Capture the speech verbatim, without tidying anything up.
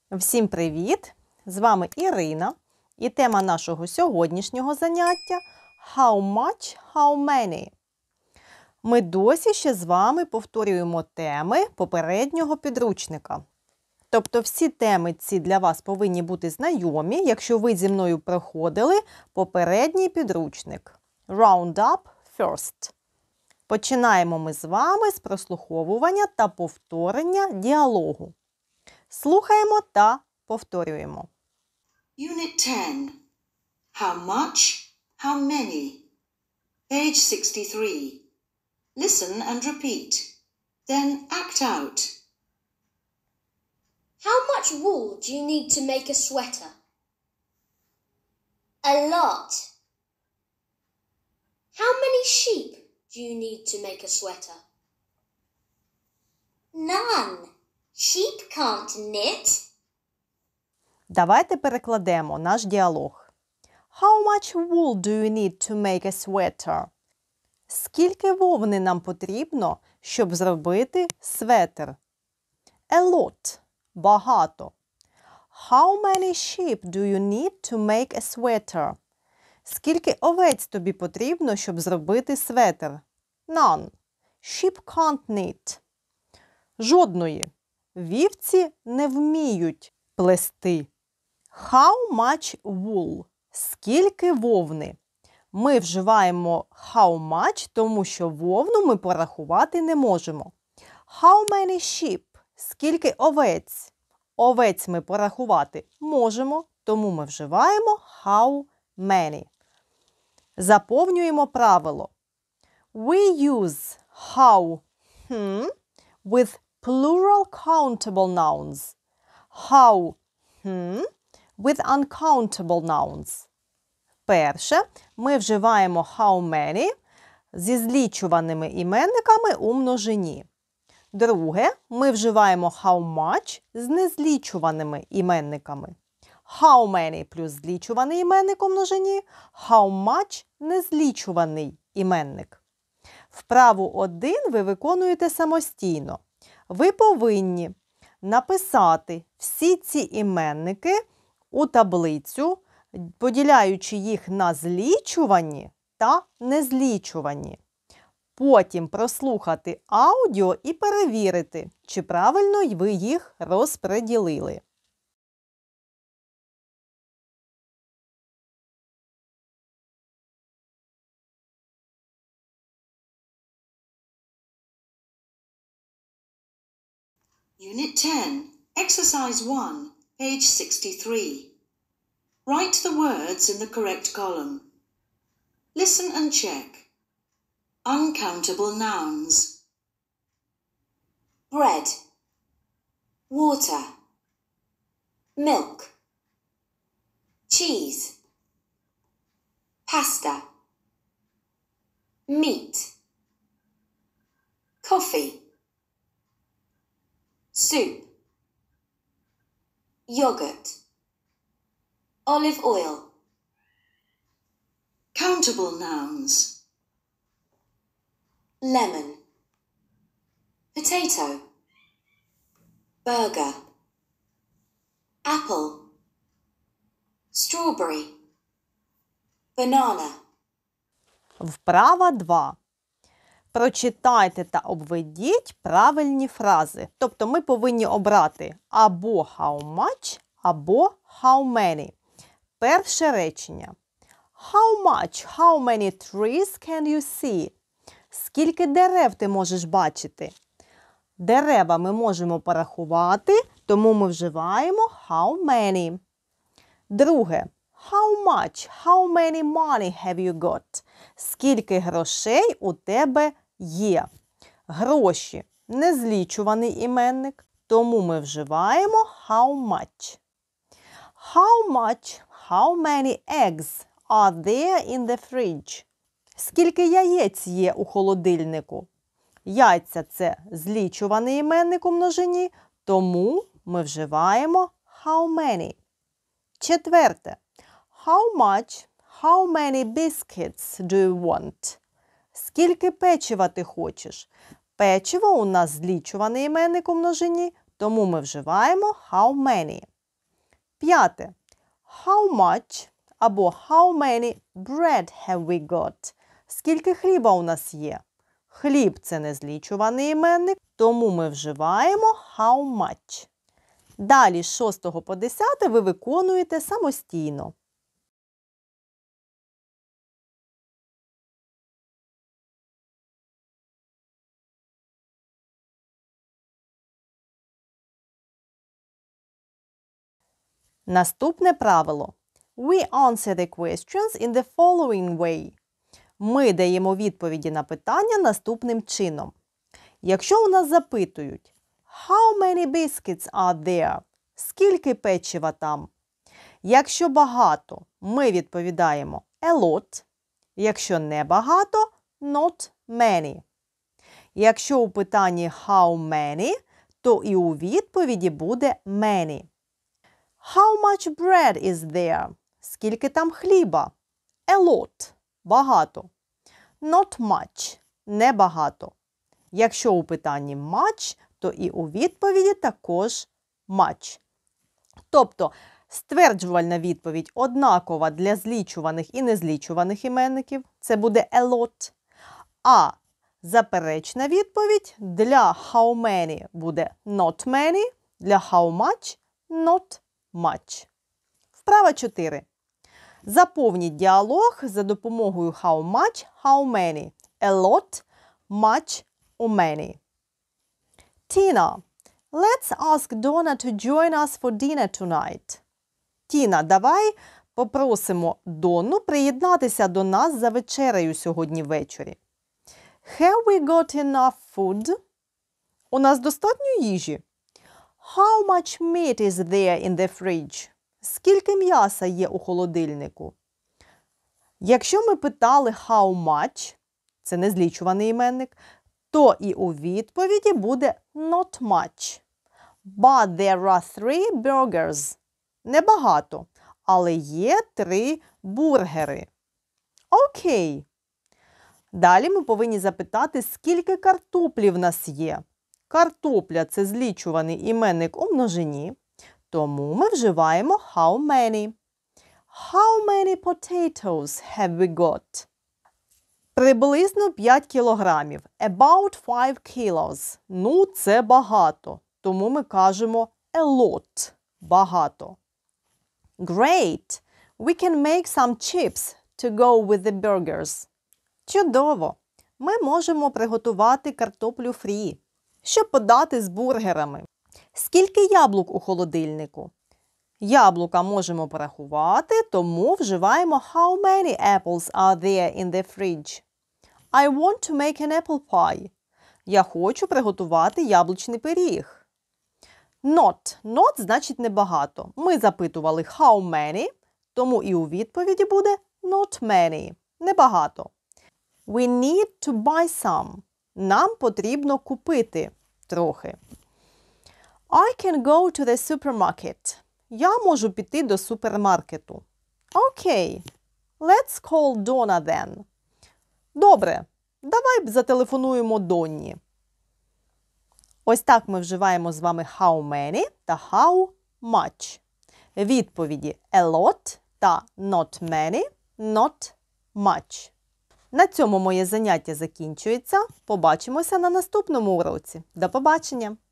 Всім привіт! З вами Ірина. І тема нашого сьогоднішнього заняття How much, how many. Ми досі ще з вами повторюємо теми попереднього підручника. Тобто всі теми ці для вас повинні бути знайомі, якщо ви зі мною проходили попередній підручник. Round up first. Починаємо ми з вами з прослуховування та повторення діалогу. Слухаємо та повторюємо. Unit ten. How much, how many? Page sixty-three. Listen and repeat. Then act out. How much wool do you need to make a sweater? A lot. How many sheep do you need to make a sweater? None. Sheep can't knit. Давайте перекладемо наш діалог. How much wool do you need to make a sweater? Скільки вовни нам потрібно, щоб зробити светр? A lot. Багато. How many sheep do you need to make a sweater? Скільки овець тобі потрібно, щоб зробити светр? None. Sheep can't knit. Жодної. Вівці не вміють плести. How much wool? Скільки вовни? Ми вживаємо how much, тому що вовну ми порахувати не можемо. How many sheep? Скільки овець? Овець ми порахувати можемо, тому ми вживаємо how many. Заповнюємо правило. We use how hmm, with plural countable nouns. How hmm, with uncountable nouns. Перше, ми вживаємо how many зі злічуваними іменниками у множині. Друге, ми вживаємо how much з незлічуваними іменниками. How many плюс злічуваний іменник у множині, how much незлічуваний іменник. Вправу один ви виконуєте самостійно. Ви повинні написати всі ці іменники у таблицю, поділяючи їх на злічувані та незлічувані. Потім прослухати аудіо і перевірити, чи правильно ви їх розподілили. Unit ten. Exercise one. Page sixty-three. Write the words in the correct column. Listen and check. Uncountable nouns. Bread. Water. Milk. Cheese. Pasta. Meat. Coffee. Soup. Yogurt. Olive oil. Countable nouns. Lemon. Potato. Burger. Apple. Strawberry. Banana. Вправа два. Прочитайте та обведіть правильні фрази. Тобто ми повинні обрати або how much, або how many. Перше речення. How much, how many trees can you see? Скільки дерев ти можеш бачити? Дерева ми можемо порахувати, тому ми вживаємо how many. Друге. How much, how many money have you got? Скільки грошей у тебе є? Гроші – незлічуваний іменник, тому ми вживаємо how much. How much, how many eggs are there in the fridge? Скільки яєць є у холодильнику? Яйця – це злічуваний іменник у множині, тому ми вживаємо how many. Четверте. How much, how many biscuits do you want? Скільки печива ти хочеш? Печиво у нас злічуваний іменник у множині, тому ми вживаємо how many. П'яте. How much або how many bread have we got? Скільки хліба у нас є? Хліб – це незлічуваний іменник, тому ми вживаємо how much. Далі з шостого по десяте ви виконуєте самостійно. Наступне правило. We answer the questions in the following way. Ми даємо відповіді на питання наступним чином. Якщо у нас запитують How many biscuits are there? Скільки печива там? Якщо багато, ми відповідаємо a lot. Якщо не багато, not many. Якщо у питанні how many, то і у відповіді буде many. How much bread is there? Скільки там хліба? A lot. Багато. Not much. Небагато. Якщо у питанні much, то і у відповіді також much. Тобто, стверджувальна відповідь однакова для злічуваних і незлічуваних іменників. Це буде a lot. А заперечна відповідь для how many буде not many, для how much – not much. Вправа чотири. Заповніть діалог за допомогою how much, how many, a lot, much or many. Tina, let's ask Donna to join us for dinner tonight. Тіна, давай попросимо Донну приєднатися до нас за вечерею сьогодні ввечері. Have we got enough food? У нас достатньо їжі. How much meat is there in the fridge? Скільки м'яса є у холодильнику? Якщо ми питали how much, це незлічуваний іменник, то і у відповіді буде not much. But there are three burgers. Небагато, але є три бургери. Окей. Далі ми повинні запитати, скільки картоплі в нас є. Картопля – це злічуваний іменник у множині, тому ми вживаємо how many. How many potatoes have we got? Приблизно п'ять кілограмів. About five kilos. Ну, це багато. Тому ми кажемо a lot. Багато. Great! We can make some chips to go with the burgers. Чудово! Ми можемо приготувати картоплю фрі, щоб подати з бургерами. Скільки яблук у холодильнику? Яблука можемо порахувати, тому вживаємо how many apples are there in the fridge. I want to make an apple pie. Я хочу приготувати яблучний пиріг. Not. Not значить небагато. Ми запитували how many, тому і у відповіді буде not many. Небагато. We need to buy some. Нам потрібно купити трохи. I can go to the supermarket. Я можу піти до супермаркету. Окей. Let's call Donna then. Добре. Давай зателефонуємо Донні. Ось так ми вживаємо з вами how many та how much. Відповіді a lot та not many, not much. На цьому моє заняття закінчується. Побачимося на наступному уроці. До побачення!